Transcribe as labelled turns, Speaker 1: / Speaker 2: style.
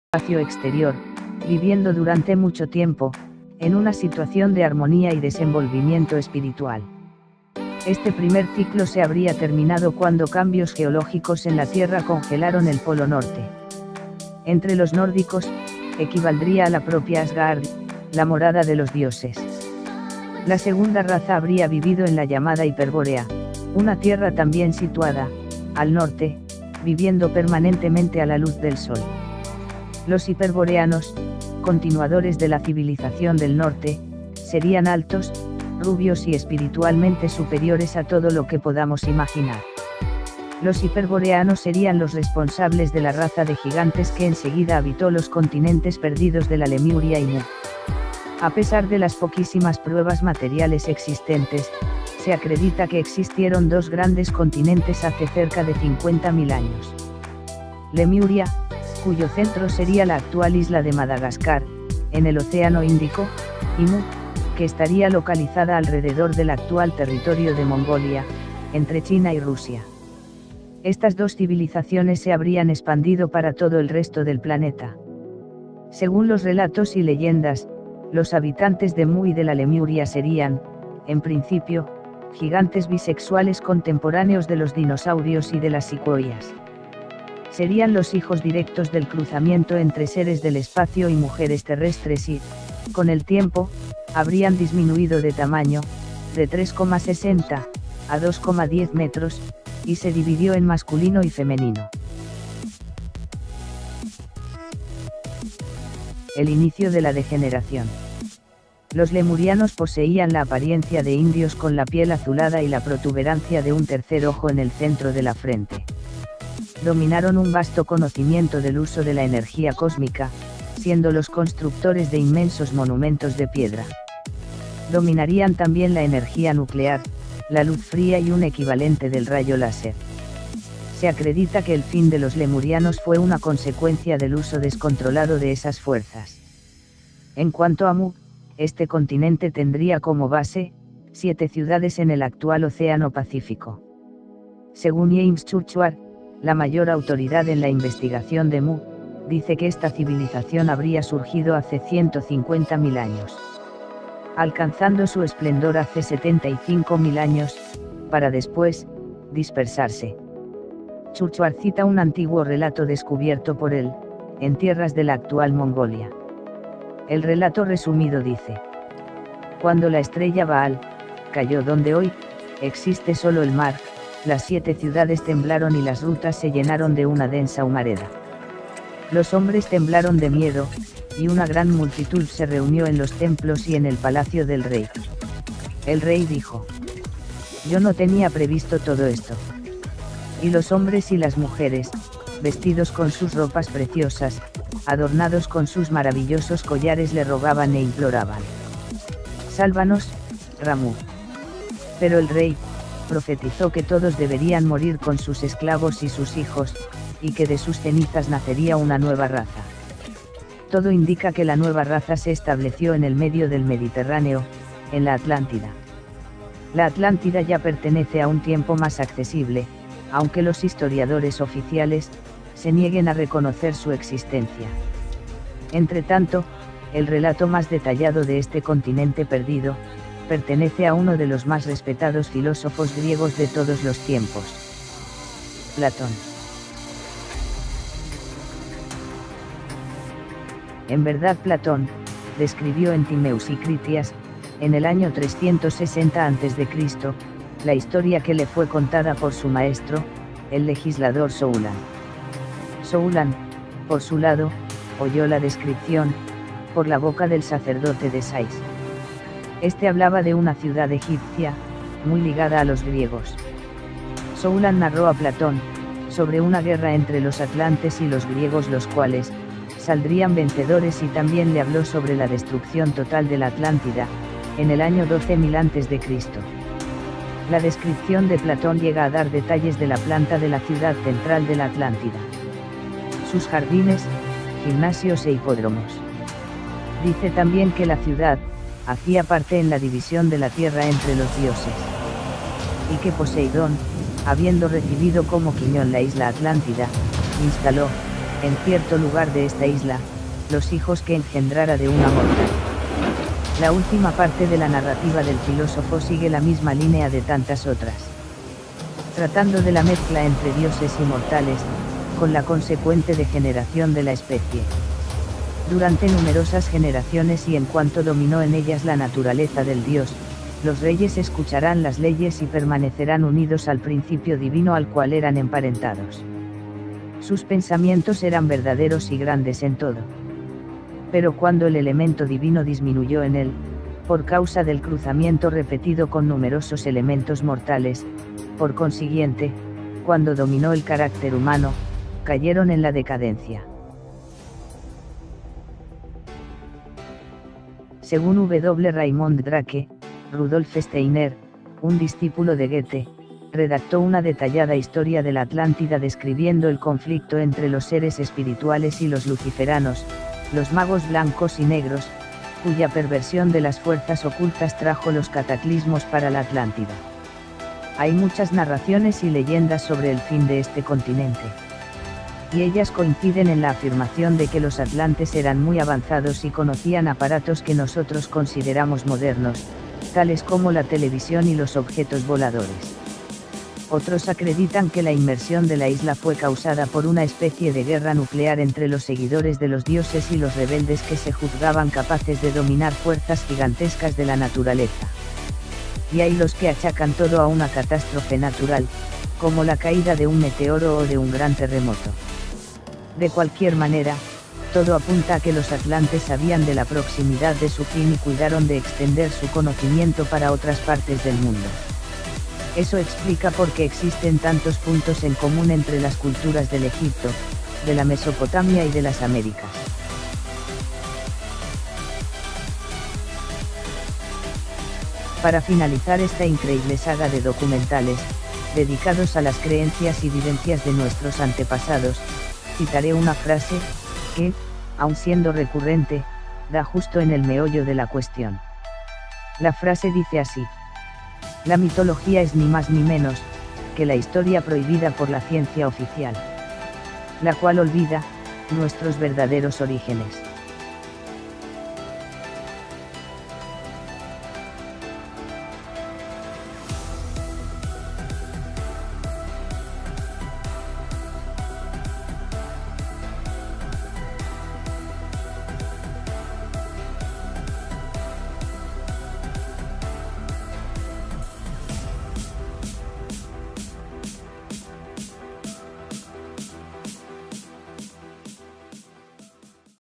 Speaker 1: espacio exterior, viviendo durante mucho tiempo, en una situación de armonía y desenvolvimiento espiritual. Este primer ciclo se habría terminado cuando cambios geológicos en la Tierra congelaron el Polo Norte. Entre los nórdicos, equivaldría a la propia Asgard, la morada de los dioses. La segunda raza habría vivido en la llamada Hiperbórea, una tierra también situada, al norte, viviendo permanentemente a la luz del sol. Los hiperboreanos, continuadores de la civilización del norte, serían altos, rubios y espiritualmente superiores a todo lo que podamos imaginar. Los hiperboreanos serían los responsables de la raza de gigantes que enseguida habitó los continentes perdidos de la Lemuria y Mu. A pesar de las poquísimas pruebas materiales existentes, se acredita que existieron dos grandes continentes hace cerca de 50.000 años. Lemuria, cuyo centro sería la actual isla de Madagascar, en el Océano Índico, y Mu, que estaría localizada alrededor del actual territorio de Mongolia, entre China y Rusia. Estas dos civilizaciones se habrían expandido para todo el resto del planeta. Según los relatos y leyendas, los habitantes de Mu y de la Lemuria serían, en principio, gigantes bisexuales contemporáneos de los dinosaurios y de las secuoyas. Serían los hijos directos del cruzamiento entre seres del espacio y mujeres terrestres y, con el tiempo, habrían disminuido de tamaño, de 3,60 a 2,10 metros, y se dividió en masculino y femenino. El inicio de la degeneración. Los lemurianos poseían la apariencia de indios con la piel azulada y la protuberancia de un tercer ojo en el centro de la frente. Dominaron un vasto conocimiento del uso de la energía cósmica, siendo los constructores de inmensos monumentos de piedra. Dominarían también la energía nuclear, la luz fría y un equivalente del rayo láser. Se acredita que el fin de los lemurianos fue una consecuencia del uso descontrolado de esas fuerzas. En cuanto a Mu, este continente tendría como base 7 ciudades en el actual Océano Pacífico. Según James Churchward, la mayor autoridad en la investigación de Mu, dice que esta civilización habría surgido hace 150.000 años, alcanzando su esplendor hace 75.000 años, para después dispersarse. Churchward cita un antiguo relato descubierto por él, en tierras de la actual Mongolia. El relato resumido dice: cuando la estrella Baal cayó donde hoy existe solo el mar, las 7 ciudades temblaron y las rutas se llenaron de una densa humareda. Los hombres temblaron de miedo, y una gran multitud se reunió en los templos y en el palacio del rey. El rey dijo: yo no tenía previsto todo esto. Y los hombres y las mujeres, vestidos con sus ropas preciosas, adornados con sus maravillosos collares, le rogaban e imploraban: sálvanos, Ramu. Pero el rey profetizó que todos deberían morir con sus esclavos y sus hijos, y que de sus cenizas nacería una nueva raza. Todo indica que la nueva raza se estableció en el medio del Mediterráneo, en la Atlántida. La Atlántida ya pertenece a un tiempo más accesible, aunque los historiadores oficiales se nieguen a reconocer su existencia. Entretanto, el relato más detallado de este continente perdido pertenece a uno de los más respetados filósofos griegos de todos los tiempos: Platón. En verdad, Platón describió en Timeus y Critias, en el año 360 a.C., la historia que le fue contada por su maestro, el legislador Soulan. Soulan, por su lado, oyó la descripción, por la boca del sacerdote de Sais. Este hablaba de una ciudad egipcia, muy ligada a los griegos. Soulan narró a Platón, sobre una guerra entre los atlantes y los griegos, los cuales saldrían vencedores, y también le habló sobre la destrucción total de la Atlántida, en el año 12.000 a.C. La descripción de Platón llega a dar detalles de la planta de la ciudad central de la Atlántida, sus jardines, gimnasios e hipódromos. Dice también que la ciudad hacía parte en la división de la tierra entre los dioses, y que Poseidón, habiendo recibido como quiñón la isla Atlántida, instaló, en cierto lugar de esta isla, los hijos que engendrara de una mortal. La última parte de la narrativa del filósofo sigue la misma línea de tantas otras, tratando de la mezcla entre dioses y mortales, con la consecuente degeneración de la especie. Durante numerosas generaciones y en cuanto dominó en ellas la naturaleza del dios, los reyes escucharán las leyes y permanecerán unidos al principio divino al cual eran emparentados. Sus pensamientos eran verdaderos y grandes en todo. Pero cuando el elemento divino disminuyó en él, por causa del cruzamiento repetido con numerosos elementos mortales, por consiguiente, cuando dominó el carácter humano, cayeron en la decadencia. Según W. Raymond Drake, Rudolf Steiner, un discípulo de Goethe, redactó una detallada historia de la Atlántida describiendo el conflicto entre los seres espirituales y los luciferanos, los magos blancos y negros, cuya perversión de las fuerzas ocultas trajo los cataclismos para la Atlántida. Hay muchas narraciones y leyendas sobre el fin de este continente, y ellas coinciden en la afirmación de que los atlantes eran muy avanzados y conocían aparatos que nosotros consideramos modernos, tales como la televisión y los objetos voladores. Otros acreditan que la inmersión de la isla fue causada por una especie de guerra nuclear entre los seguidores de los dioses y los rebeldes que se juzgaban capaces de dominar fuerzas gigantescas de la naturaleza. Y hay los que achacan todo a una catástrofe natural, como la caída de un meteoro o de un gran terremoto. De cualquier manera, todo apunta a que los atlantes sabían de la proximidad de su fin y cuidaron de extender su conocimiento para otras partes del mundo. Eso explica por qué existen tantos puntos en común entre las culturas del Egipto, de la Mesopotamia y de las Américas. Para finalizar esta increíble saga de documentales, dedicados a las creencias y vivencias de nuestros antepasados, citaré una frase, que, aun siendo recurrente, da justo en el meollo de la cuestión. La frase dice así: la mitología es ni más ni menos, que la historia prohibida por la ciencia oficial, la cual olvida, nuestros verdaderos orígenes.